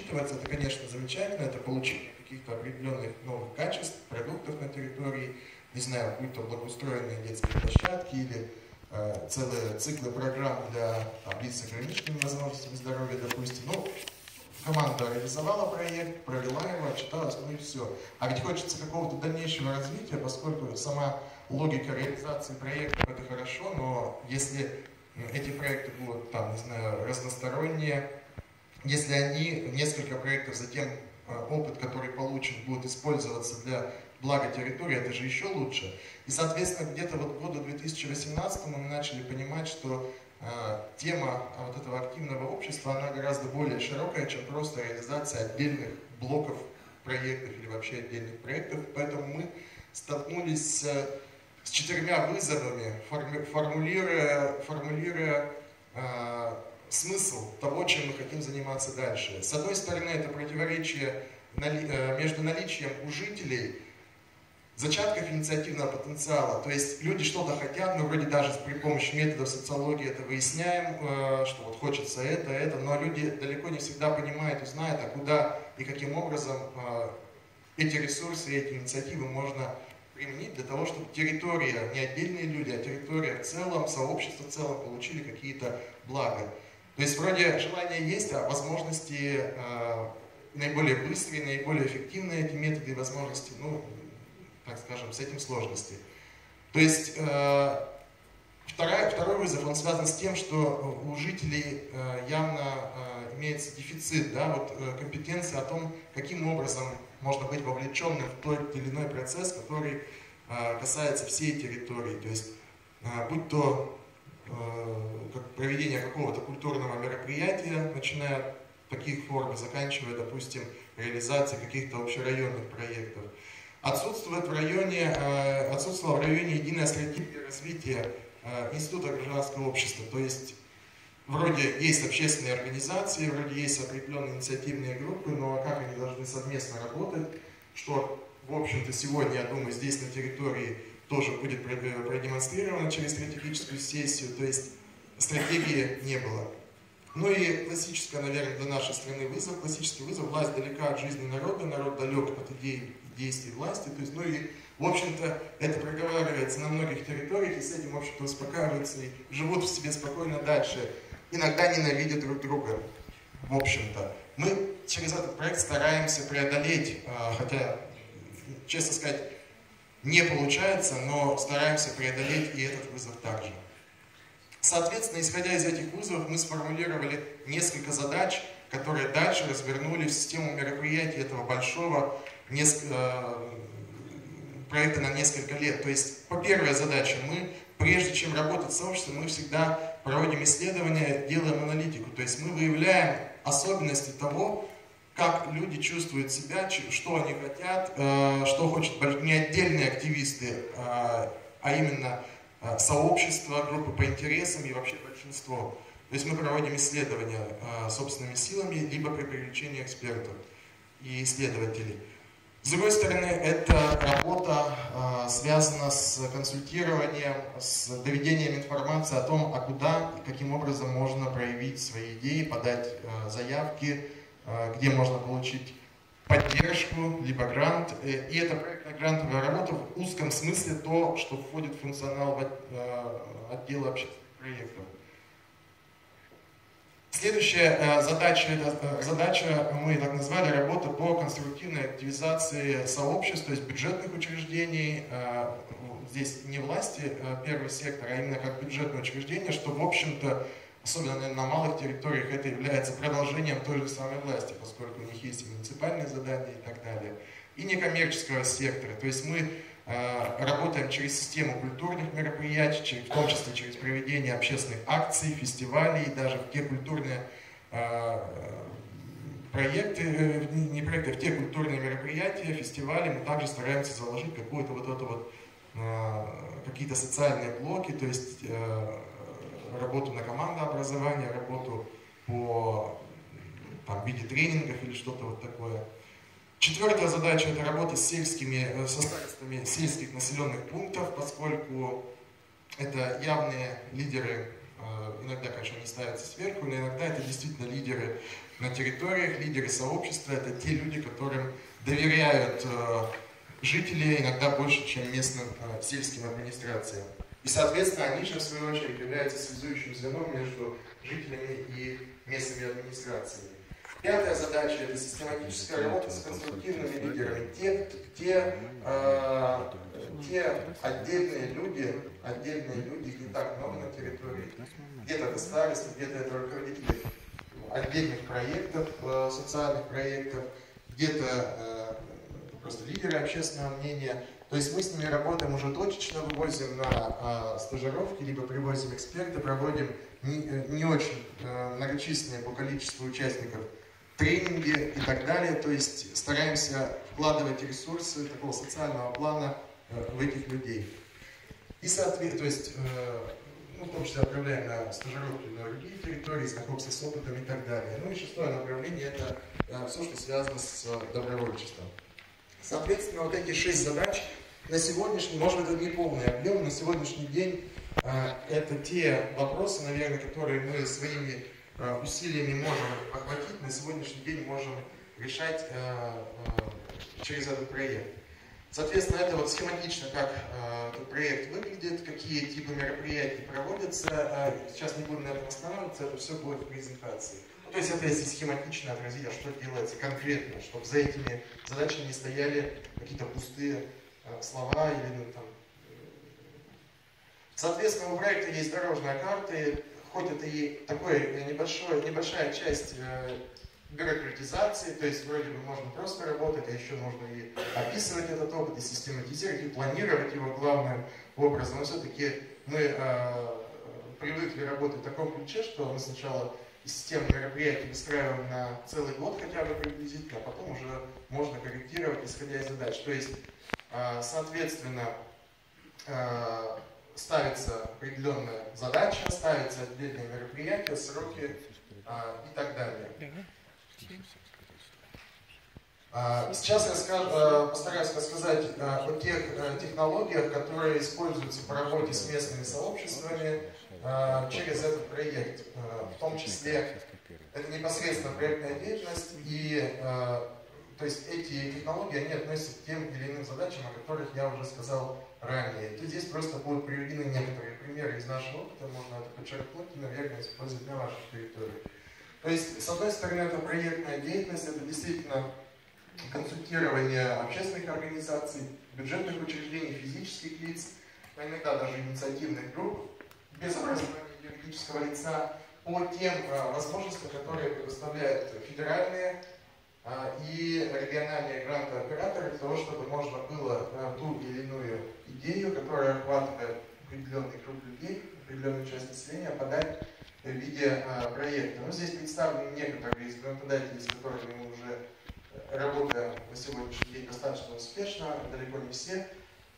учитываться, это, конечно, замечательно, это получение каких-то определенных новых качеств, продуктов на территории, не знаю, будь то благоустроенные детские площадки или целые циклы программ для лиц с ограниченными возможностями здоровья, допустим. Ну, команда реализовала проект, провела его, отчиталась, ну и все. А ведь хочется какого-то дальнейшего развития, поскольку сама логика реализации проектов это хорошо, но если эти проекты будут, там, не знаю, разносторонние, если они, несколько проектов, затем опыт, который получен, будет использоваться для блага территории, это же еще лучше. И, соответственно, где-то вот к году 2018 мы начали понимать, что тема вот этого активного общества, она гораздо более широкая, чем просто реализация отдельных блоков проектов или вообще отдельных проектов. Поэтому мы столкнулись с 4 вызовами, формулируя смысл того, чем мы хотим заниматься дальше. С одной стороны, это противоречие между наличием у жителей зачатков инициативного потенциала. То есть люди что-то хотят, мы вроде даже при помощи методов социологии это выясняем, что вот хочется это, но люди далеко не всегда понимают и знают, а куда и каким образом эти ресурсы, эти инициативы можно применить для того, чтобы территория, не отдельные люди, а территория в целом, сообщество в целом получили какие-то блага. То есть вроде желания есть, а возможности наиболее быстрые, наиболее эффективные эти методы и возможности, ну, так скажем, с этим сложности. То есть второй вызов, он связан с тем, что у жителей явно имеется дефицит, да, вот, компетенции о том, каким образом можно быть вовлеченным в тот или иной процесс, который касается всей территории. То есть будь то как проведение какого-то культурного мероприятия, начиная от таких форм и заканчивая, допустим, реализацией каких-то общерайонных проектов. Отсутствовала в районе единая стратегия развития института гражданского общества. То есть вроде есть общественные организации, вроде есть определенные инициативные группы, но как они должны совместно работать, что, в общем-то, сегодня, я думаю, здесь на территории тоже будет продемонстрировано через стратегическую сессию, то есть стратегии не было. Ну и классическая, наверное, для нашей страны вызов, классический вызов: власть далека от жизни народа, народ далек от идей, действий власти. То есть, ну и, в общем-то, это проговаривается на многих территориях, и с этим, в общем-то, успокаиваются и живут в себе спокойно дальше. Иногда ненавидят друг друга, в общем-то. Мы через этот проект стараемся преодолеть, хотя, честно сказать, не получается, но стараемся преодолеть и этот вызов также. Соответственно, исходя из этих вызовов, мы сформулировали несколько задач, которые дальше развернули в систему мероприятий этого большого проекта на несколько лет. То есть, первая задача, мы, прежде чем работать с сообществом, мы всегда проводим исследования, делаем аналитику. То есть мы выявляем особенности того, как люди чувствуют себя, что они хотят, что хочет не отдельные активисты, а именно сообщества, группы по интересам и вообще большинство. То есть мы проводим исследования собственными силами, либо при привлечении экспертов и исследователей. С другой стороны, эта работа связана с консультированием, с доведением информации о том, а куда и каким образом можно проявить свои идеи, подать заявки, где можно получить поддержку, либо грант. И это проектная грантовая работа в узком смысле то, что входит в функционал отдела общественных проектов. Следующая задача, мы так назвали, работа по конструктивной активизации сообществ, то есть бюджетных учреждений, здесь не власти, первый сектор, а именно как бюджетное учреждение, что, в общем-то, особенно, наверное, на малых территориях, это является продолжением той же самой власти, поскольку у них есть и муниципальные задания и так далее. И некоммерческого сектора, то есть мы работаем через систему культурных мероприятий, в том числе через проведение общественных акций, фестивалей, и даже в те культурные проекты, не проекты, а в те культурные мероприятия, фестивали мы также стараемся заложить какую-то вот эту вот, какие-то социальные блоки, то есть работу на командообразование, работу по в виде тренингов или что-то вот такое. Четвертая задача – это работа со старостами сельских населенных пунктов, поскольку это явные лидеры иногда, конечно, не ставятся сверху, но иногда это действительно лидеры на территориях, лидеры сообщества, это те люди, которым доверяют жители иногда больше, чем местным сельским администрациям. И, соответственно, они же, в свою очередь, являются связующим звеном между жителями и местными администрациями. Пятая задача – это систематическая работа с конструктивными лидерами. Те отдельные люди, их не так много на территории, где-то это старости, где-то это руководители отдельных проектов, социальных проектов, где-то просто лидеры общественного мнения. То есть мы с ними работаем уже точечно, вывозим на стажировки, либо привозим эксперты, проводим не очень многочисленные по количеству участников тренинги и так далее. То есть стараемся вкладывать ресурсы такого социального плана в этих людей. И соответственно, то есть, в том числе отправляем на стажировки на другие территории, знакомство с опытом и так далее. Ну и шестое направление – это все, что связано с добровольчеством. Соответственно, вот эти 6 задач на сегодняшний, может быть, это не полный объем, на сегодняшний день это те вопросы, наверное, которые мы своими усилиями можем охватить, на сегодняшний день можем решать через этот проект. Соответственно, это вот схематично, как этот проект выглядит, какие типы мероприятий проводятся. Сейчас не будем на этом останавливаться, это все будет в презентации. То есть это если схематично отразить, а что делается конкретно, чтобы за этими задачами не стояли какие-то пустые слова или там. Соответственно, у проекта есть дорожная карта, хоть это и такой небольшая часть бюрократизации, то есть вроде бы можно просто работать, а еще нужно и описывать этот опыт, и систематизировать, и планировать его главным образом. Но все-таки мы привыкли работать в таком ключе, что мы сначала систему мероприятий выстраиваем на целый год хотя бы приблизительно, а потом уже можно корректировать, исходя из задач. То есть, соответственно, ставится определенная задача, ставятся отдельные мероприятия, сроки и так далее. Сейчас я постараюсь рассказать о тех технологиях, которые используются по работе с местными сообществами через этот проект. В том числе это непосредственно проектная деятельность, и то есть эти технологии они относятся к тем или иным задачам, о которых я уже сказал ранее. Тут здесь просто будут приведены некоторые примеры из нашего опыта, можно это подчеркнуть и, наверное, использовать на вашей территории. То есть, с одной стороны, это проектная деятельность, это действительно консультирование общественных организаций, бюджетных учреждений, физических лиц, а иногда даже инициативных групп, без образования юридического лица, по тем возможностям, которые предоставляют федеральные и региональные грантооператоры для того, чтобы можно было ту или иную идею, которая охватывает определенный круг людей, определенную часть населения, подать в виде проекта. Но здесь представлены некоторые из грантодателей, с которыми мы уже работаем на сегодняшний день достаточно успешно, далеко не все.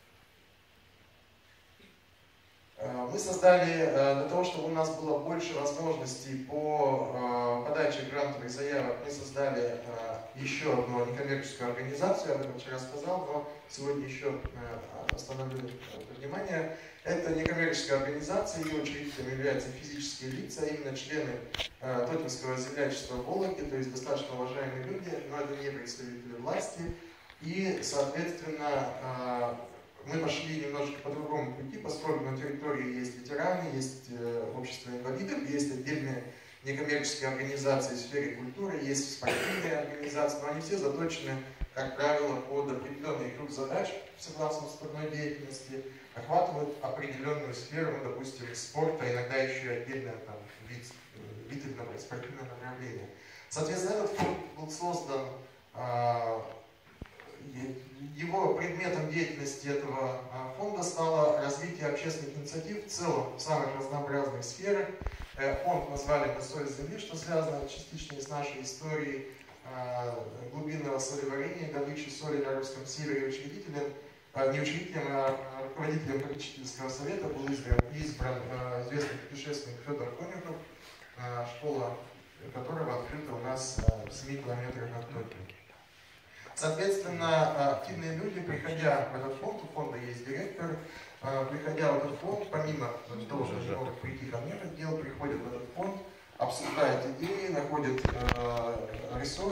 Мы создали, для того, чтобы у нас было больше возможностей по подаче грантовых заявок, мы создали еще одну некоммерческую организацию, я об этом вчера сказал, но сегодня еще остановлю внимание. Это некоммерческая организация, ее учредителями являются физические лица, именно члены Тотемского землячества в Вологде, то есть достаточно уважаемые люди, но это не представители власти. И, соответственно, мы пошли немножко по другому пути, поскольку на территории есть ветераны, есть общество инвалидов, есть отдельные некоммерческие организации в сфере культуры, есть спортивные организации, но они все заточены, как правило, под определенный круг задач согласно уставной деятельности, охватывают определенную сферу, ну, допустим, спорта, иногда еще и отдельно там, вид спортивного направления. Соответственно, этот фонд был создан, его предметом деятельности этого фонда стало развитие общественных инициатив в целом в самых разнообразных сферах. Фонд назвали «Мы соль земли», что связано частично с нашей историей глубинного солеварения, добычи соли на русском севере. Учредителем, не учредителем, а руководителем попечительского совета был избран известный путешественник Федор Конюхов, школа которого открыта у нас в 7 километрах от Токио. Соответственно, активные люди, приходя в этот фонд, у фонда есть директор, приходя в этот фонд, помимо того, что они могут прийти ко мне в отдел, приходят в этот фонд, обсуждают идеи, находят ресурсы.